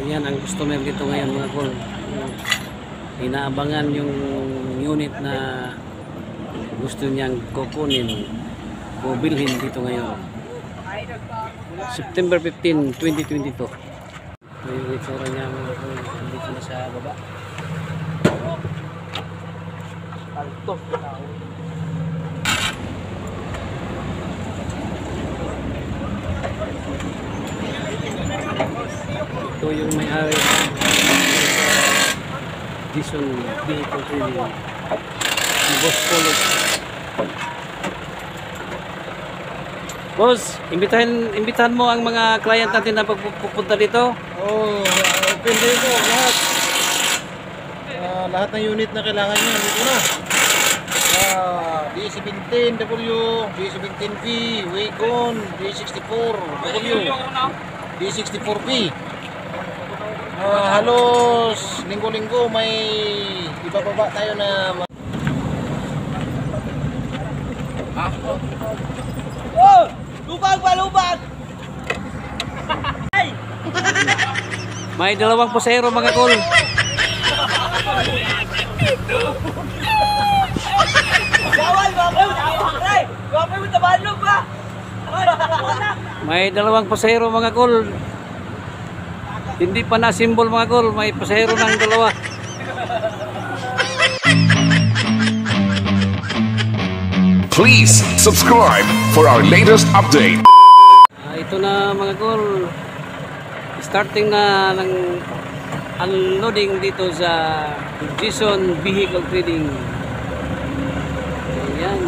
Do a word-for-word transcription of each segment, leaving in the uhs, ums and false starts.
Yan ang customer dito ngayon mga kol. Inaabangan yung unit na gusto niyang kukunin o bilhin dito ngayon. September fifteenth, twenty twenty-two. Ito yung itsura niya mga kol. Dito na sa baba. Alto. Ito yung may-ari Jason Vehicle Trading, si Boss College. Boss, imbitahan, imbitahan mo ang mga client natin na pagpupunta dito. Oh, open din po lahat. Uh, lahat ng unit na kailangan nyo dito na. Uh, D seventeen W, D seventeen V, Wagon, D sixty-four W, D sixty-four P. Uh, halos linggo-linggo may ibababa tayo na ah? Oh! Lubag ba? Lubag! May dalawang pasahero mga kol. Gawal! Gawal! Gawal! Gawal mo tabalog ba? May dalawang pasahero mga kol. Hindi pa na simbol mga kol, may pasahero ng dalawa. Please subscribe for our latest update. Uh, ito na mga kol. Starting na ng unloading dito sa Jason Vehicle Trading. Ayan.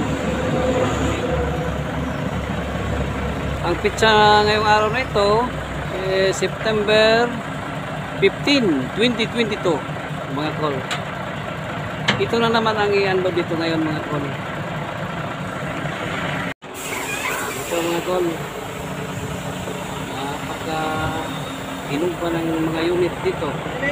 Ang pitsa ngayong araw na ito eh, September fifteenth, twenty twenty-two mga kol. Ito na naman ang i-unload dito ngayon mga kol. Ito mga kol, napaka inom pa ng mga unit dito.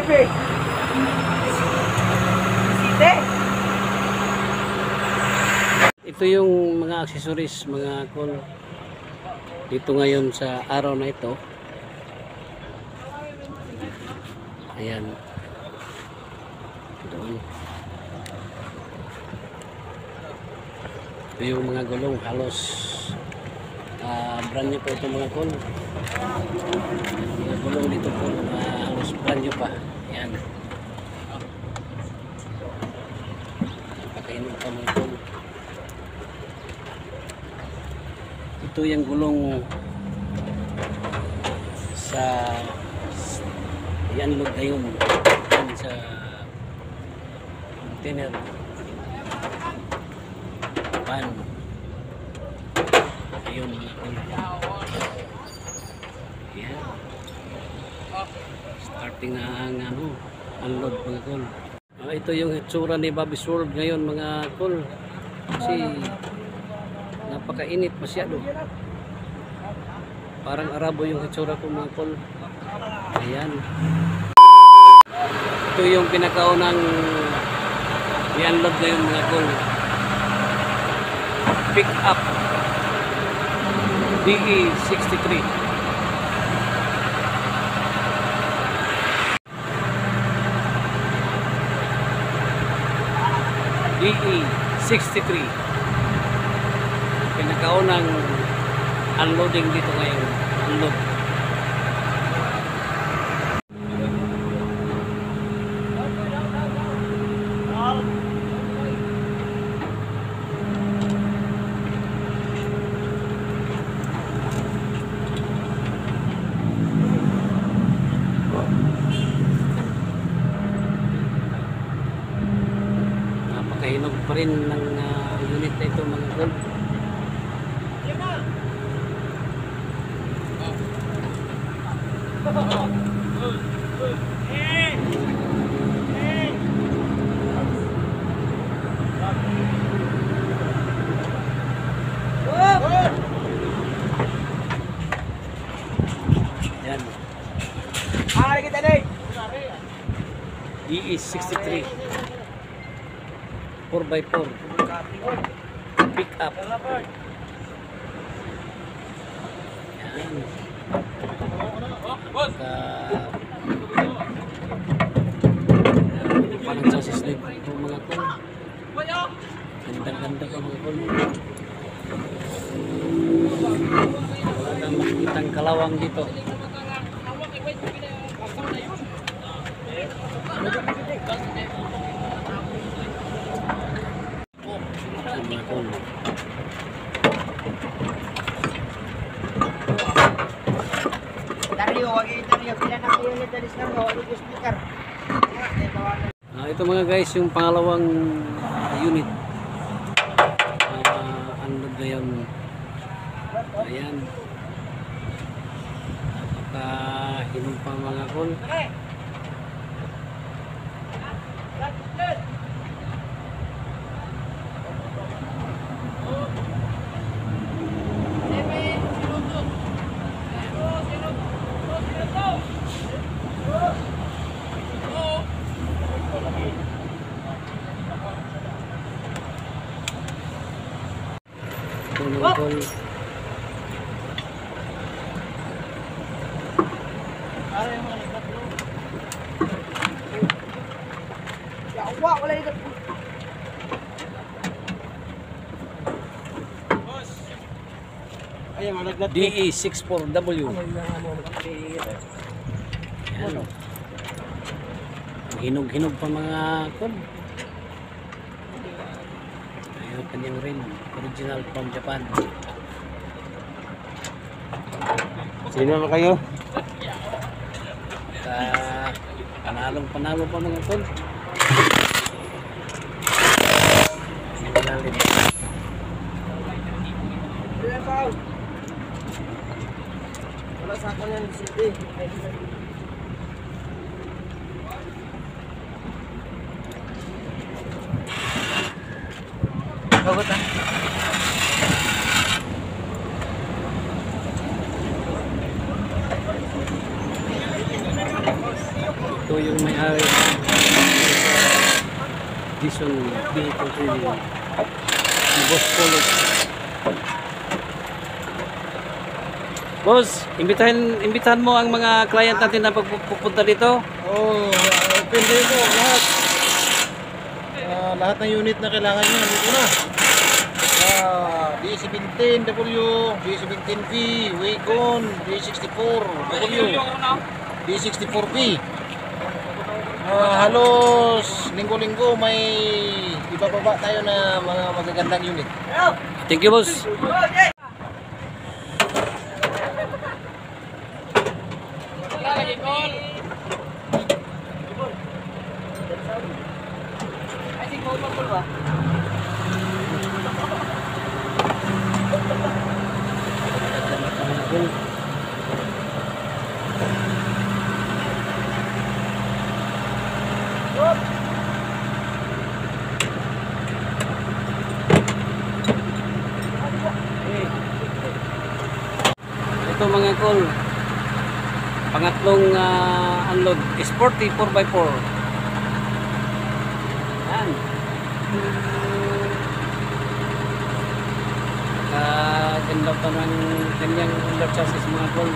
Ito yung mga accessories mga kol dito ngayon sa araw na ito. Ayan. Doon. Ito yung mga gulong halos uh, brand new po ito mga kol. Mga gulong dito po uh, halos brand new pa. Ayan. Napakainom pa mga kol. Ito yung gulong sa i-unload na yun sa container pan. Ayun mga kol. Ayan. Starting na ang ano, unload mga kol. Uh, ito yung itsura ni Bobby's World ngayon mga kol. Kasi napakainit masyado. Parang Arabo yung itsura ko mga kol. Ayan. Ito yung pinakaunang i-unload na yung mga kol. Pick up D E sixty-three. D E sixty-three. Pinakaunang unloading dito ngayon. Unload. Napakahinog pa rin ng uh, unit na ito mga kol. Yan. Ari kita nih. D E sixty-three. four by four. Pick up. Yan. Ka Ganda-ganda pa mga kol. Wala kang makikitang kalawang dito. Mga kol. Dario, wag yung Dario. Pila na kayo ni Dalis lang. Wag yung speaker. Ah, ito mga guys, yung pangalawang unit. Ah, unload na yun. Ayan. Napakahinom pa mga kol. Ito mga kol. Yawa, wala yung Ayan, malaglat. D E sixty-four W. Ayan. Hinog-hinog pa mga kol. Ayun, kanyang rin. Original from Japan. Sino na kayo? Ka panalong panalo pa mga kol. Ang ilalim. wala sa ako yan. City. Bagot ah. Ito yung may-ari Dison Vehicle Trading. Si Boss Polo. Boss, imbitahan, imbitahan mo ang mga client natin na pagpupunta dito. Oh, open din po lahat. Ah, lahat ng unit na kailangan nyo, nandito na. Ah, D seventeen W, D seventeen V, Wagon, D sixty-four W, D sixty-four V. Ah, halos linggo-linggo may ibababa tayo na mga magagandang unit. Thank you, boss. Ito mga kol, pangatlong uh, unload, Sporty four by four. Yan. Uh, ganda pa ng kanyang under chassis mga kol.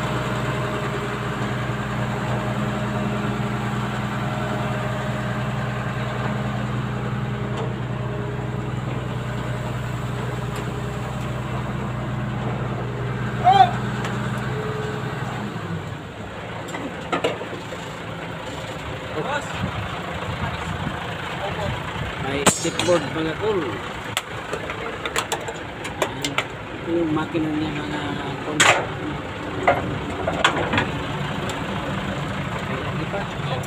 May stickboard mga kol. Ito yung makina niya mga kol. Lagi pa.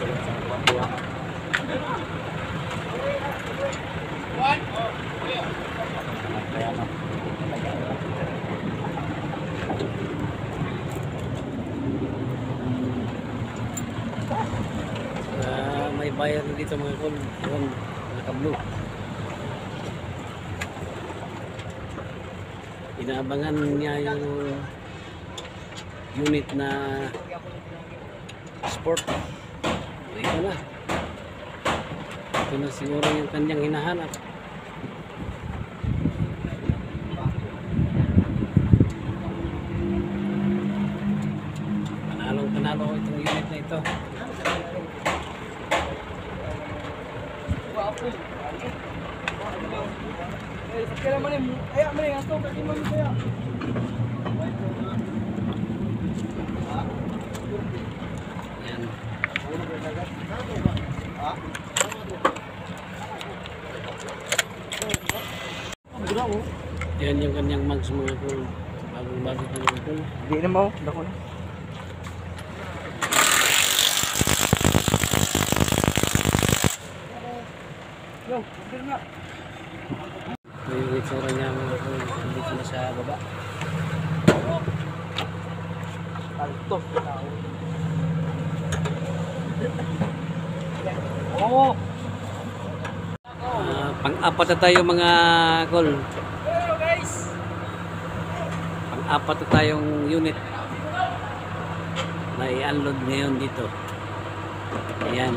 Uh, may bayar dito mga kol. Yun, naka-blue. Inaabangan niya yung unit na sport. Ito na. Ito na siguro yung kanyang hinahanap. Panalong panalo itong unit na ito. Eh, sakyan naman eh. Kaya mo eh, ato, kaya mo kaya. Yan. Yan yung kanyang mags mga kol. Bagong bago pa mga kol. Hindi na mo, dako na. Yo, bilir na. Ito yung itsura niya mga kol. Dito na sa baba. Alto. Oo. Ah, pang-apat na tayo mga kol. Hello guys. Pang-apat na tayong unit na i-unload ngayon dito. Ayan.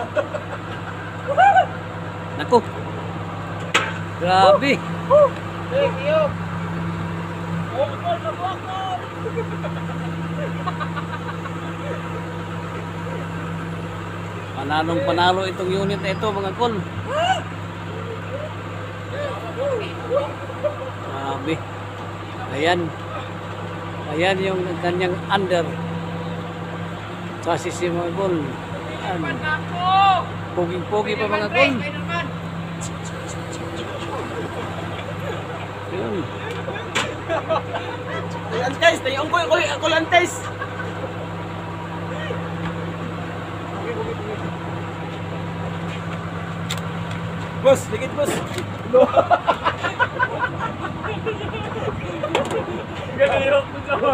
Naku. Grabe. Thank you. Oh, oh, oh, oh. Panalong panalo itong unit na ito mga kol. Grabe. Ayan. Ayan yung kanyang under. Chassis yung mga kol. Ayan. Pogi-pogi pa mga kol. Yun. Antes, tayo ko ko ako lantes. Bos, dikit bos. Ganyan ko sa.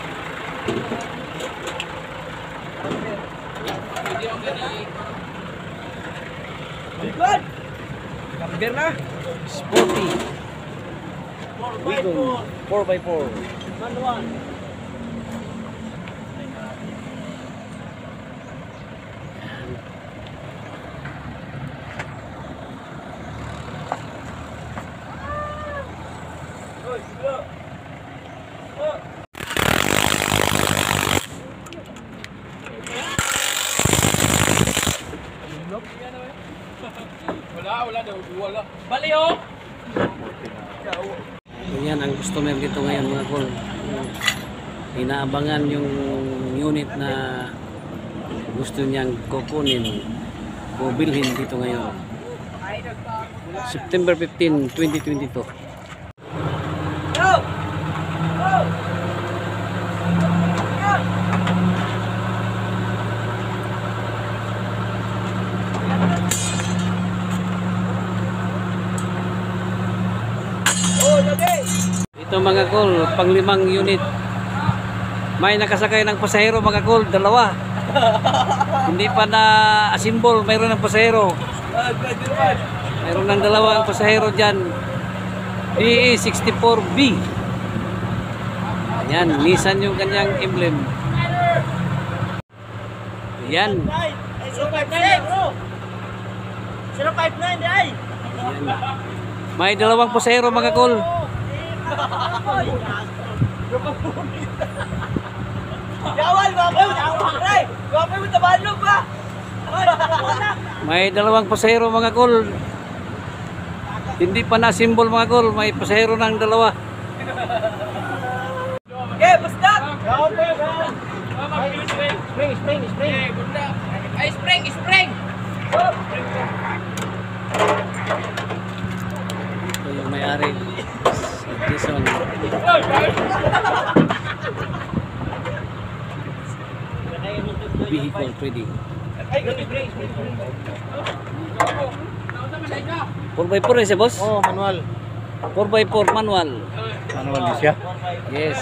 Good. Kamber na. Sporty. Wigon four by four. Manual. Wala, wala daw, wala. Baliho. Yan ang customer dito ngayon mga kol. Inaabangan yung unit na gusto niyang kukunin o bilhin dito ngayon. September fifteenth, twenty twenty-two. Go! Go! Oh, lagi! Ito mga kol, panglimang unit. May nakasakay ng pasahero mga kol, dalawa. Hindi pa na asimbol, mayroon ng pasahero. Ah, pwede naman. Mayroon ng dalawang pasahero dyan. D E sixty-four B. Ayan, Nissan yung kanyang emblem. Ayan. zero five nine, bro. zero five nine, ay! Ayan. May dalawang pasahero mga kol. Jawal, mga kayo! Jawal, ay! Mga kayo, tabalog ba? Ay, wala! May dalawang pasahero mga kol. Hindi pa na simbol mga kol. May pasahero ng dalawa. Okay, basta! Jawal pa yun, Spring, spring, spring! Ay, spring, spring! Ito yung may-ari. Edison. Vehicle trading. four by four eh siya boss? Oh, manual. four by four manual. Manual din siya. Yes.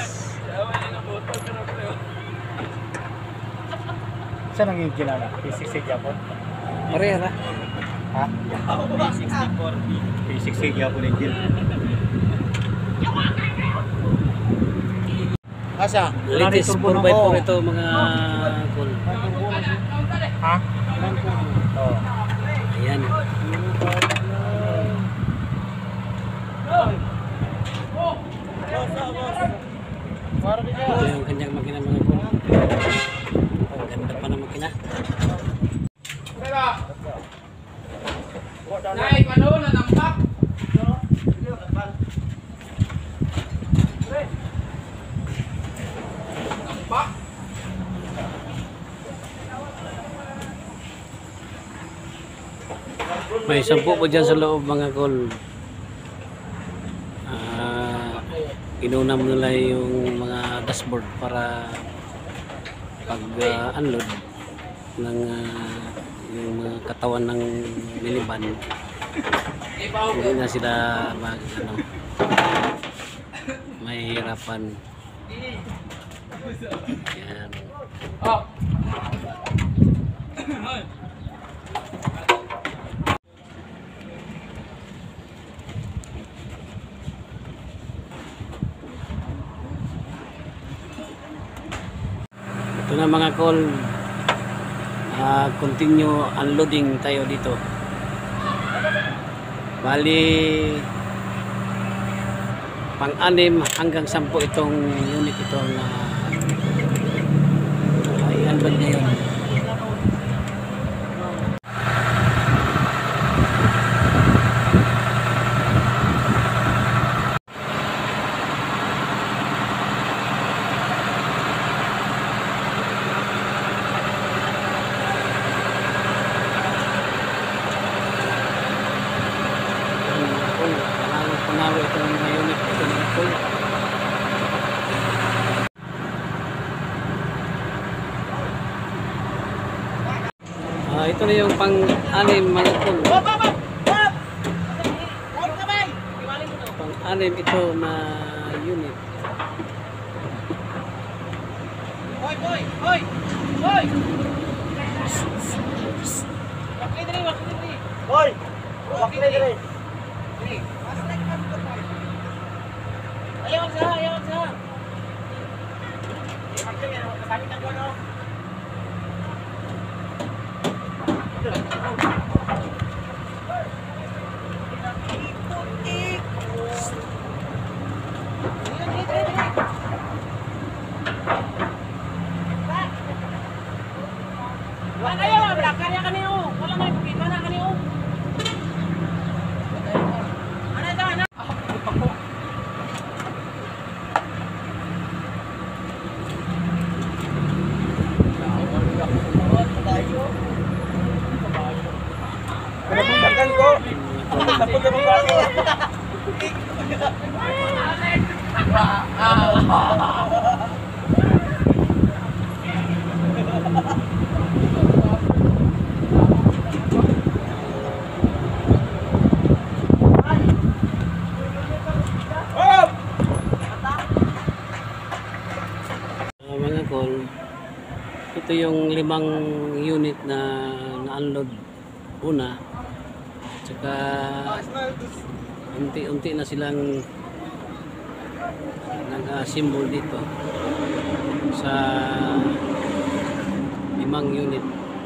Saan ang yung ginana? P sixty Japon? Pareha na. Ha? P sixty Japon engine. Asa? Latest four by four ito mga kol. Ha? Oh. Ayan. Ito yung kanyang makina mga kol. Ang ganda pa ng makina. Naik, ano, nanampak? May sampu po dyan sa loob mga kol. Ah, inunam nila yung mga dashboard para pag uh, unload ng uh, yung mga katawan ng minivan, hindi na sila mag ano, mahihirapan. Yan. Ito na mga kol, uh, continue unloading tayo dito. Bali pang-anim hanggang sampu itong unit itong uh, i-unload ngayon. Panalo itong mga unit ito ng full. Ah, ito na yung pang-anim mga full. Pang-anim ito na unit. Hoy, hoy, hoy! Hoy! Wakil diri, wakil diri. Hoy! Wakil diri. Ayaw sa, ayaw sa. Wakil yan, kasali na ko, no? Wala kayo, wala kaya kaniyo. Wala may pagkita na kaniyo. Ano ito, ano? Pagkakan ko. Tapos na mga Mga kol, ito yung limang unit na na-unload una, tsaka unti-unti na silang nag-assemble dito sa limang unit.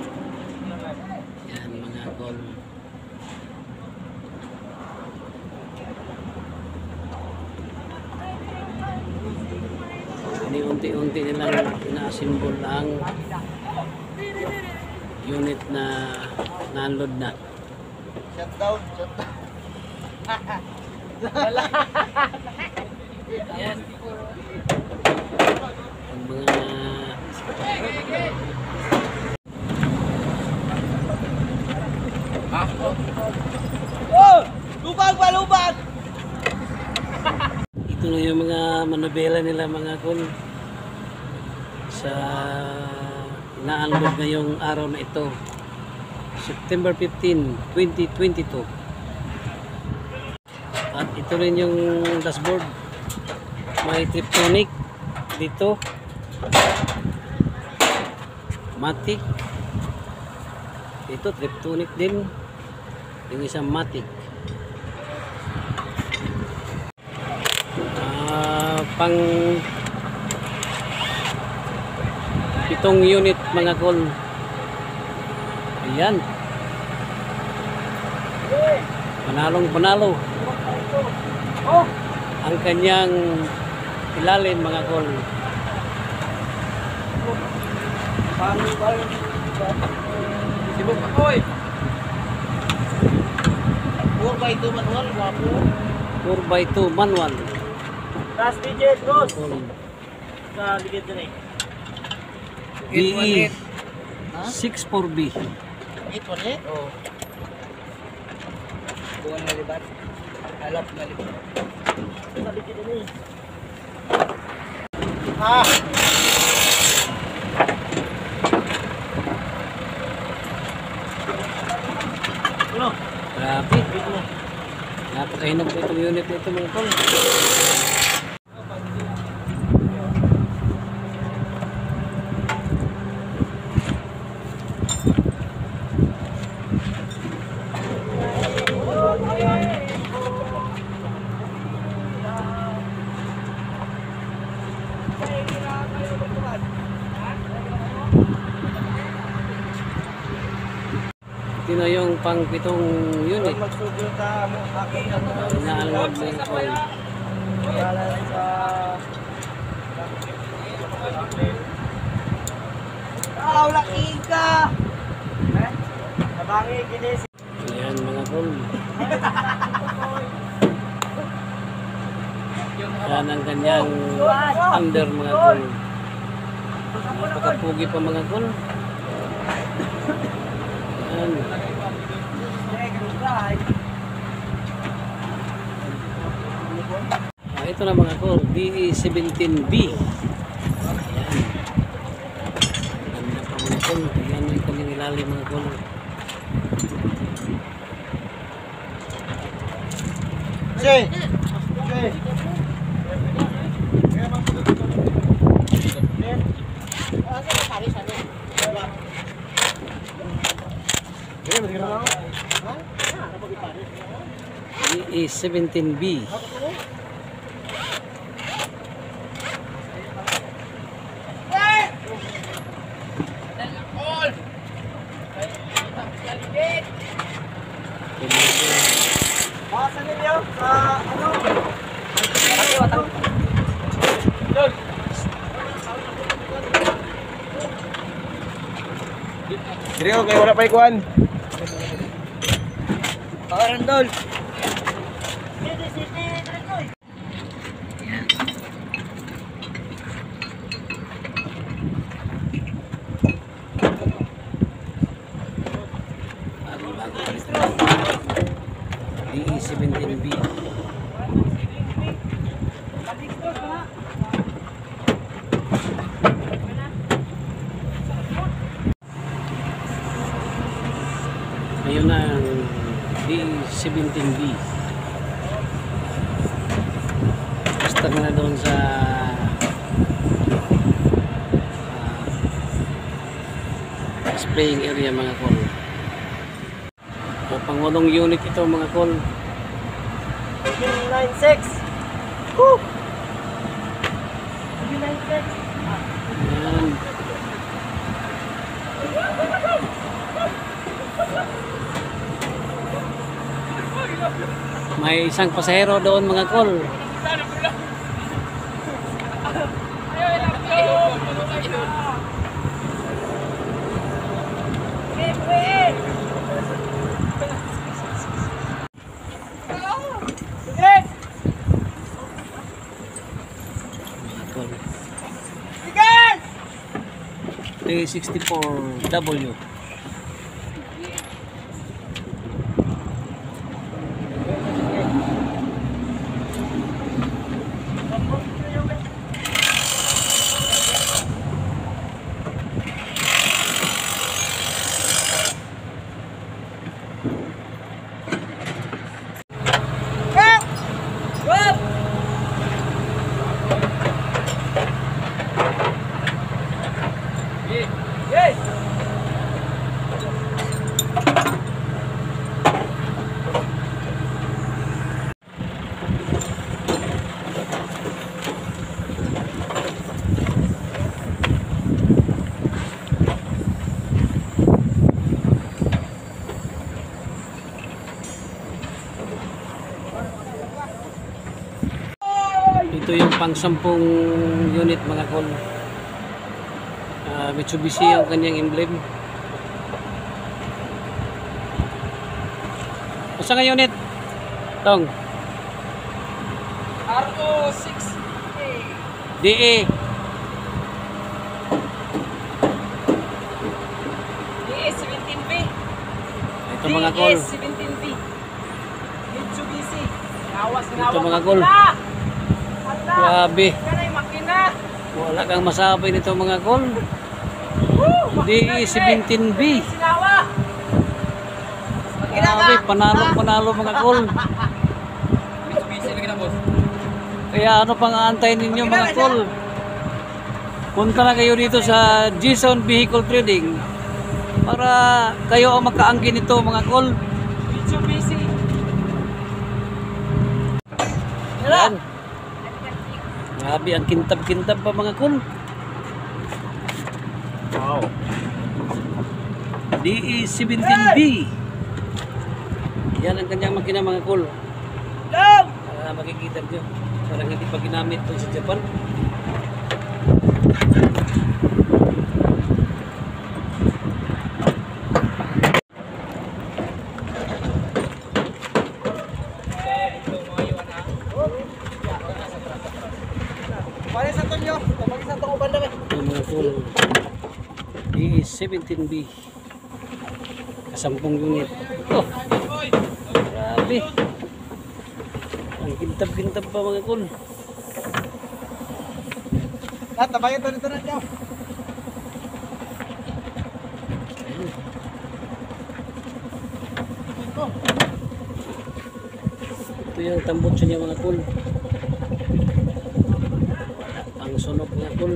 Yan mga kol. Unti-unti nilang na-assemble ang unit na na-unload na. Shut down, shut down. Yan. Ang mga Oh! Lubag ba, lubag! ito na yung mga manobela nila mga kol sa na-unload ngayong araw na ito, September fifteenth, twenty twenty-two. At ito rin yung dashboard, may Triptonic dito, Matic ito, Triptonic din, yung isang Matic. Uh, pang pitong unit mga kol. Ayan, panalong panalo ang kanyang ilalim mga kol. Sibuk pa, hoy! four by two manual, wapo. four by two manual. Tas D J Cross! Kol. Sa ligid din eh. B E six four B. eight one eight? Oh. Buwan malibat. Alap malibat. Sabi kita ni. Ah! Ano? Grabe. Napakahinag po itong unit na ito mga tol. Ito na yung pang pitong unit. Magsugyo ta mo aking ano. Inaalawag mo yung call. Pangalan sa Ah, wala ka. Eh? Nabangi ginis. Ayan mga call. Yan ang kanyang under mga call. Napakapugi pa mga call. Ayan. Ah, ito na mga call. D E seventeen B. Ayan. Ganda pa mga call. Ayan yung kanyang ilalim mga call. Jay! Jay! D E seventeen B. Basa ninyo sa ano? Kasi watang. Seryo, kayo wala pa ikuan. Pakaran dol. D E seventeen B. Ayun na ang D E seventeen B. Basta na doon sa uh, spraying area mga call. O pangulong unit ito mga call. nine six. Woo! nine six. Ayan. May isang pasahero doon mga call. three sixty-four W. Ito yung pang sampung unit mga call. Uh, Mitsubishi ang kanyang emblem. Asa nga unit? Tong. R O six D E. D E seventeen B. Ito mga call. seventeen B. Ito mga kol. Grabe. Wala kang masabi nito mga kol. D E seventeen B. Grabe, panalo-panalo mga kol. Kaya ano pang aantayin ninyo mga kol? Punta na kayo dito sa Jason Vehicle Trading para kayo ang makaangkin nito mga kol. Yan. Grabe, ang kintab-kintab pa mga kol. Wow. D E seventeen B. Yan ang kanyang makina mga kol. Para makikita nyo. Parang hindi pa ginamit ito sa Japan. Ito mga kol. D E seventeen B. Kasampung unit. Oh, grabe. Ang kintab-kintab pa mga kol. Tabayan to dito na niyo. Ito yung tambutso niya mga kol. Ang sunog mga kol.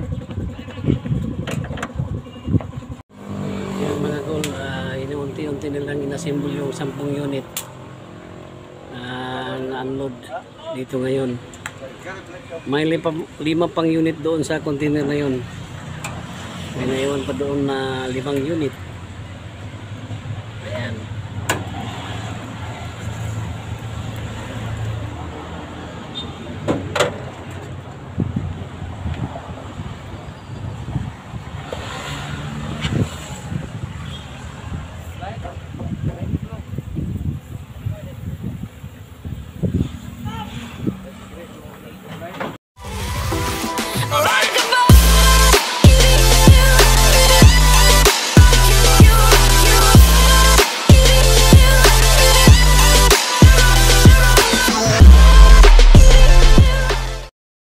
Yung mga kol, uh, inuunti-unti nilang inassemble yung sampung unit na na-unload dito ngayon. May lima, lima pang unit doon sa container na yun. May naiwan pa doon na limang unit. Ayan.